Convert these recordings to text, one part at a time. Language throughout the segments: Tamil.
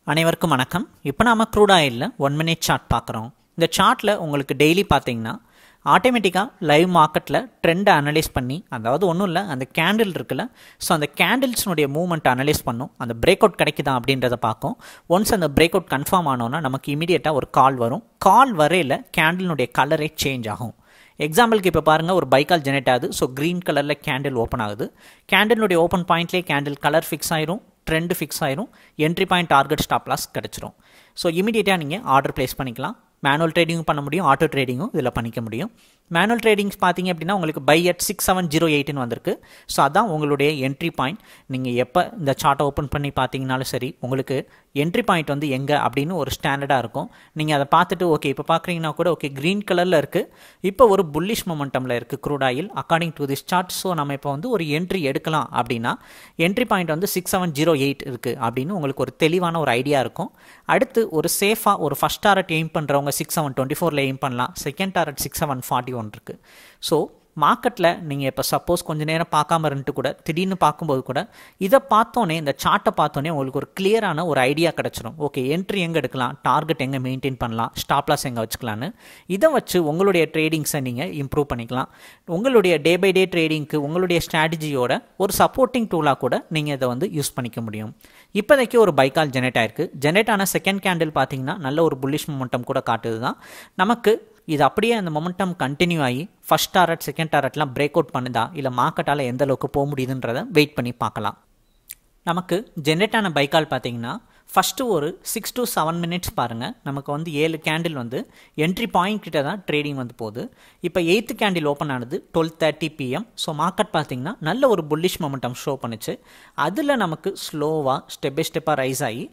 அனைவருக்கும் வணக்கம். இப்போ நாம க்ரூட் ஆயில்ல 1 மினிட் சார்ட் பார்க்குறோம். இந்த சார்ட்டில் உங்களுக்கு டெய்லி பார்த்தீங்கன்னா ஆட்டோமேட்டிக்காக லைவ் மார்க்கெட்டில் ட்ரெண்டை அனலைஸ் பண்ணி, அதாவது ஒன்றும் இல்லை, அந்த கேண்டில் இருக்குல்ல, ஸோ அந்த கேண்டில்ஸ்னுடைய மூவ்மெண்ட் அனலைஸ் பண்ணும். அந்த பிரேக் அவுட் கிடைக்குதா அப்படின்றத பார்க்கும். ஒன்ஸ் அந்த பிரேக் அவுட் கன்ஃபார்ம் ஆனோன்னா நமக்கு இமீடியட்டாக ஒரு கால் வரும். கால் வரையில் கேண்டிலுடைய கலரே சேஞ்ச் ஆகும். எக்ஸாம்பிளுக்கு இப்போ பாருங்கள், ஒரு பைக்கால் ஜெனரேட் ஆகுது. ஸோ க்ரீன் கலரில் கேண்டில் ஓப்பன் ஆகுது. கேண்டிலுடைய ஓப்பன் பாயிண்ட்லேயே கேண்டில் கலர் ஃபிக்ஸ் ஆயிரும், ட்ரெண்ட் ஃபிக்ஸ் ஆயிரும், entry point target stop loss கிடச்சிரும். ஸோ இமீடியட்டாக நீங்கள் ஆர்டர் ப்ளேஸ் பண்ணிக்கலாம். மேனுவல் ட்ரேடிங்கும் பண்ண முடியும், ஆட்டோ ட்ரேடிங்கும் இதில் பண்ணிக்க முடியும். மேனுவல் ட்ரேடிங்ஸ் பார்த்தீங்க அப்படின்னா உங்களுக்கு பை அட் 6708 வந்திருக்கு. ஸோ அதான் உங்களுடைய என்ட்ரி பாயிண்ட். நீங்கள் எப்போ இந்த சார்ட்டை ஓப்பன் பண்ணி பார்த்தீங்கனாலும் சரி, உங்களுக்கு என்ட்ரி பாயிண்ட் வந்து எங்கே அப்படின்னு ஒரு ஸ்டாண்டர்டாக இருக்கும். நீங்கள் அதை பார்த்துட்டு ஓகே இப்போ பார்க்குறீங்கன்னா கூட ஓகே க்ரீன் கலரில் இருக்குது, இப்போ ஒரு புல்லிஷ் மொமெண்டமில் இருக்குது crude oil according to this chart. So நம்ம இப்போ வந்து ஒரு என்ட்ரி எடுக்கலாம் அப்படின்னா என்ட்ரி பாயிண்ட் வந்து 6708 இருக்குது அப்படின்னு உங்களுக்கு ஒரு தெளிவான ஒரு ஐடியா இருக்கும். அடுத்து ஒரு சேஃபாக ஒரு ஃபஸ்ட் டாரட் எய்ம் பண்ணுறவங்க 6724 எய்ம் பண்ணலாம். செகண்ட் டாரட் 6741 இருக்குது. ஸோ மார்க்கெட்டில் நீங்கள் இப்போ சப்போஸ் கொஞ்சம் நேரம் பார்க்காம இருந்துட்டு கூட திடீர்னு பார்க்கும்போது கூட இதை பார்த்தோன்னே, இந்த சார்ட்டை பார்த்தோன்னே உங்களுக்கு ஒரு கிளியரான ஒரு ஐடியா கிடச்சிரும். ஓகே என்ட்ரி எங்கே எடுக்கலாம், டார்கெட் எங்கே மெயின்டைன் பண்ணலாம், ஸ்டாப் லாஸ் எங்கே வச்சுக்கலான்னு. இதை வச்சு உங்களுடைய ட்ரேடிங்ஸை நீங்கள் இம்ப்ரூவ் பண்ணிக்கலாம். உங்களுடைய டே பை டே ட்ரேடிங்க்கு உங்களுடைய ஸ்ட்ராட்டஜியோட ஒரு சப்போர்ட்டிங் டூலாக கூட நீங்கள் இதை வந்து யூஸ் பண்ணிக்க முடியும். இப்போதைக்கு ஒரு பைக்கால் ஜெனரேட் ஆயிருக்கு. ஜெனரேட் ஆன செகண்ட் கேண்டில் பார்த்தீங்கன்னா நல்ல ஒரு புல்லிஷ் மொமெண்டம் கூட காட்டுது தான். நமக்கு இது அப்படியே அந்த மொமெண்டம் கண்டினியூ ஆகி ஃபஸ்ட் டாரட் செகண்ட் டாரட்லாம் பிரேக் அவுட் பண்ணுதா, இல்லை மார்க்கெட்டால் எந்த அளவுக்கு போக முடியுதுன்றதை வெயிட் பண்ணி பார்க்கலாம். நமக்கு ஜென்ரேட் ஆன பைக்கால் பார்த்தீங்கன்னா ஃபஸ்ட்டு ஒரு 6 to 7 மினிட்ஸ் பாருங்கள். நமக்கு வந்து 7 கேண்டில் வந்து என்ட்ரி பாயிண்ட் கிட்ட தான் ட்ரேடிங் வந்து போகுது. இப்போ 8th கேண்டில் ஓப்பன் ஆனது 12:30 PM. ஸோ மார்க்கெட் பார்த்தீங்கன்னா நல்ல ஒரு புல்லிஷ் மொமெண்டம் ஷோ பண்ணுச்சு. அதில் நமக்கு ஸ்லோவாக ஸ்டெப் பை ஸ்டெப்பாக ரைஸ் ஆகி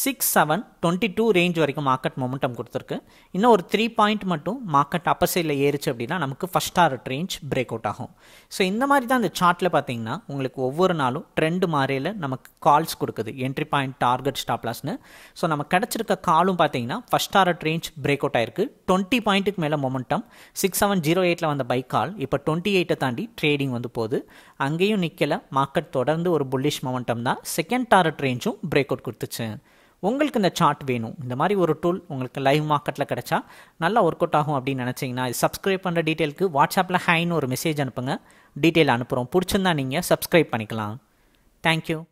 6722 ரேஞ்ச் வரைக்கும் மார்க்கெட் மொமெண்டம் கொடுத்துருக்கு. இன்னும் ஒரு 3 பாயிண்ட் மட்டும் மார்க்கெட் அப்பர் சைடில் ஏறிச்சு அப்படின்னா நமக்கு first target range break out ஆகும். ஸோ இந்த மாதிரி தான் இந்த சார்ட்டில் பார்த்தீங்கன்னா உங்களுக்கு ஒவ்வொரு நாளும் ட்ரெண்ட் மாறையில் நமக்கு கால்ஸ் கொடுக்குது, என்ட்ரி பாயிண்ட் டார்கெட் ஸ்டாப் லாஸ்னு. ஸோ நம்ம கிடச்சிருக்க காலும் பார்த்தீங்கன்னா first target range break out ஆயிருக்கு. 20 பாயிண்ட்டுக்கு மேலே மொமெண்டம் 6708 வந்த பை கால் இப்போ 28 தாண்டி ட்ரேடிங் வந்து போகுது. அங்கேயும் நிற்கல, மார்க்கெட் தொடர்ந்து ஒரு புல்லிஷ் மொமெண்டம் தான். செகண்ட் டாரட் ரேஞ்சும் பிரேக் அவுட் கொடுத்துச்சு. உங்களுக்கு இந்த சார்ட் வேணும், இந்த மாதிரி ஒரு டூல் உங்களுக்கு லைவ் மார்க்கெட்டில் கிடைச்சா நல்லா ஒர்க் அவுட் ஆகும் அப்படின்னு நினச்சிங்கன்னா சப்ஸ்கிரைப் பண்ணுற டீட்டெயிலுக்கு வாட்ஸ்அப்பில் ஹைன்னு ஒரு மெசேஜ் அனுப்புங்க. டீட்டெயில் அனுப்புகிறோம். பிடிச்சிருந்தா நீங்கள் சப்ஸ்கிரைப் பண்ணிக்கலாம். தேங்க்யூ.